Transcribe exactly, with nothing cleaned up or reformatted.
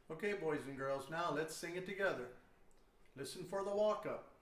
Okay, boys and girls, now let's sing it together. Listen for the walk-up.